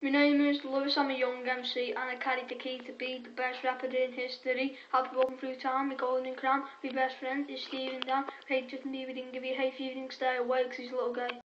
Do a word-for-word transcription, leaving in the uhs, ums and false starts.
My name is Lewis, I'm a young M C and I carried the key to be the best rapper in history. I've been walking through town, my golden crown. My best friend is Stephen Dan. Hey, just leave it in, give you a hey feeling, stay away 'cause he's a little gay.